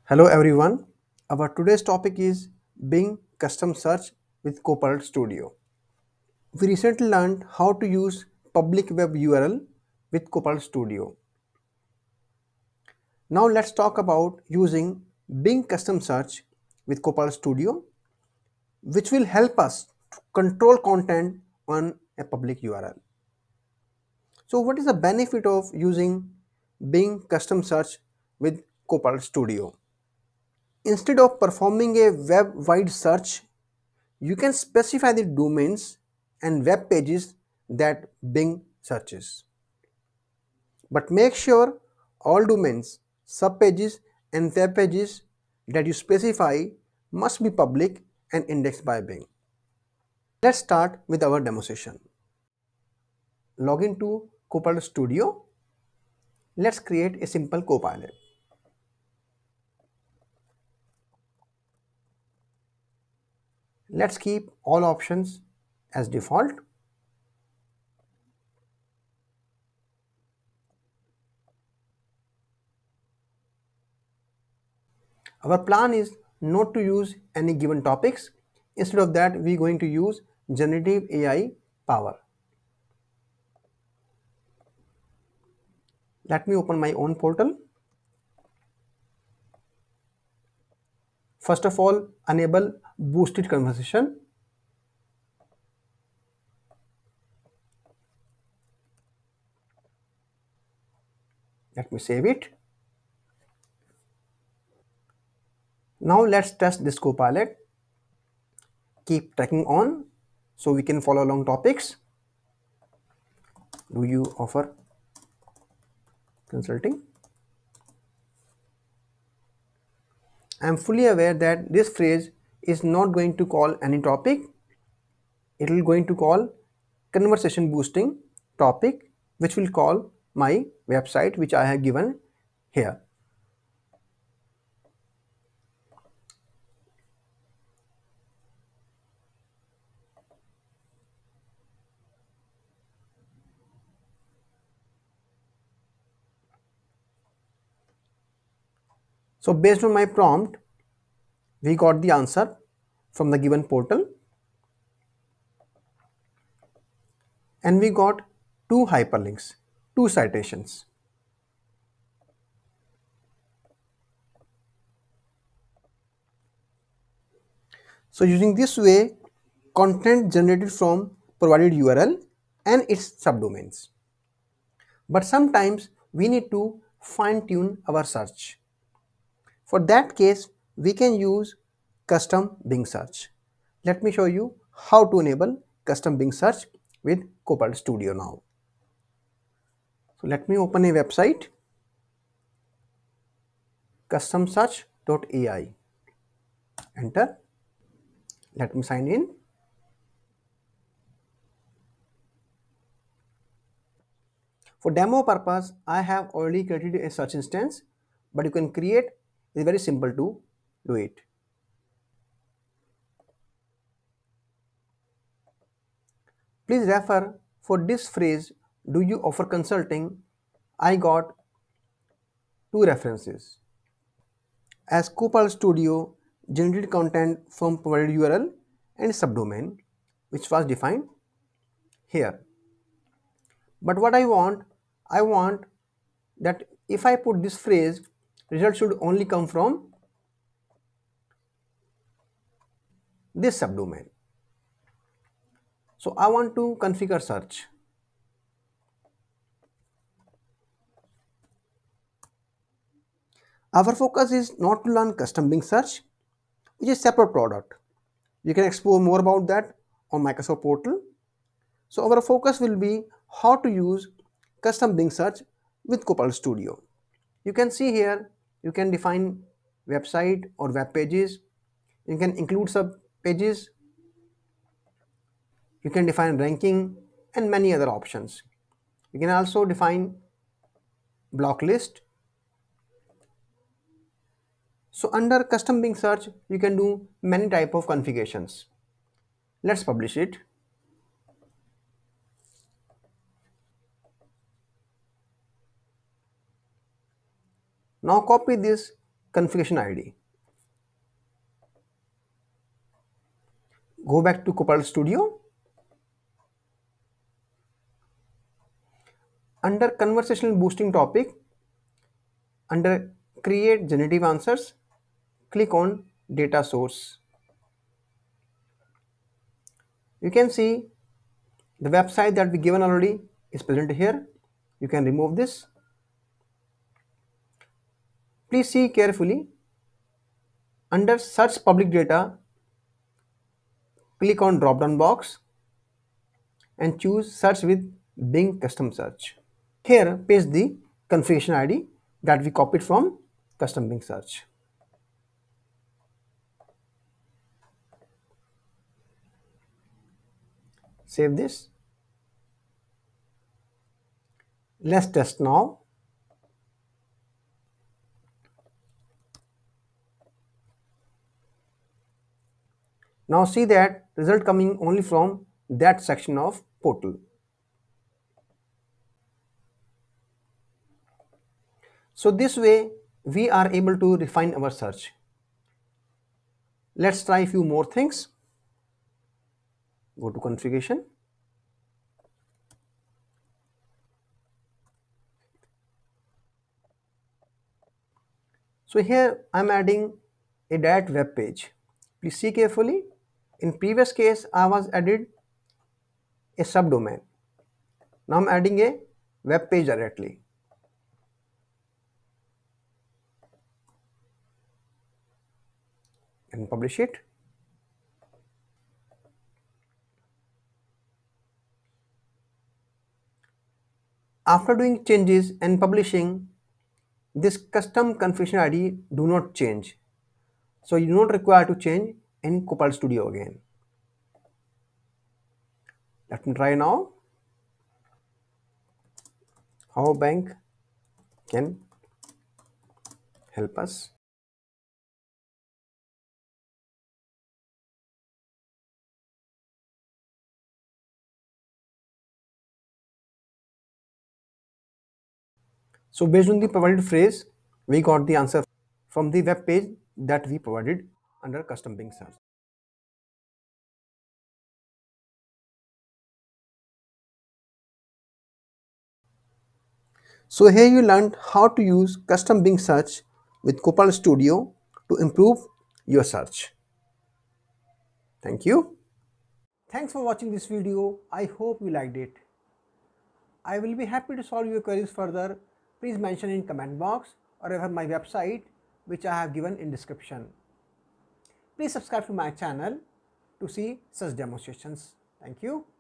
Hello everyone. Our today's topic is Bing Custom Search with Copilot Studio. We recently learned how to use public web URL with Copilot Studio. Now let's talk about using Bing Custom Search with Copilot Studio, which will help us to control content on a public URL. So what is the benefit of using Bing Custom Search with Copilot Studio? Instead of performing a web-wide search, you can specify the domains and web pages that Bing searches. But make sure all domains, subpages and web pages that you specify must be public and indexed by Bing. Let's start with our demo session. Log into Copilot Studio. Let's create a simple Copilot. Let's keep all options as default. Our plan is not to use any given topics. Instead of that, we're going to use generative AI power. Let me open my own portal. First of all, enable boosted conversation. Let me save it. Now let's test this Copilot. Keep tracking on so we can follow along topics. Do you offer consulting? I am fully aware that this phrase is not going to call any topic. It will going to call conversation boosting topic, which will call my website which I have given here. So based on my prompt, we got the answer from the given portal, and we got two hyperlinks, two citations. So using this way, content generated from provided URL and its subdomains. But sometimes we need to fine tune our search. For that case, we can use custom Bing search. Let me show you how to enable custom Bing search with Copilot Studio now. So let me open a website, customsearch.ai. Enter. Let me sign in. For demo purpose, I have already created a search instance, but you can create. It's very simple to do it. Please refer for this phrase, do you offer consulting? I got two references. As Copilot Studio generated content from provided URL and subdomain, which was defined here. But what I want that if I put this phrase, result should only come from this subdomain. So I want to configure search. Our focus is not to learn custom Bing search, which is a separate product. You can explore more about that on Microsoft portal. So our focus will be how to use custom Bing search with Copilot Studio. You can see here, you can define website or web pages. You can include sub pages. You can define ranking and many other options. You can also define block list. So under custom Bing search, you can do many type of configurations. Let's publish it. Now copy this configuration ID. Go back to Copilot Studio. Under conversational boosting topic, under create generative answers, click on data source. You can see the website that we given already is present here. You can remove this. Please see carefully. Under search public data, click on drop down box and choose search with Bing custom search. Here paste the configuration ID that we copied from custom Bing search. Save this. Let's test now. Now see that result coming only from that section of portal. So this way we are able to refine our search. Let's try a few more things. Go to configuration. So here I'm adding a direct web page. Please see carefully. In previous case I was added a subdomain. Now I'm adding a web page directly. And publish it. After doing changes and publishing, this custom configuration ID do not change. So you do not require to change in Copilot Studio again. Let me try now. How a bank can help us. So based on the provided phrase, we got the answer from the web page that we provided under custom Bing search. So here you learned how to use custom Bing search with Copilot Studio to improve your search. Thank you. Thanks for watching this video. I hope you liked it. I will be happy to solve your queries further. Please mention in comment box or refer my website which I have given in description. Please subscribe to my channel to see such demonstrations. Thank you.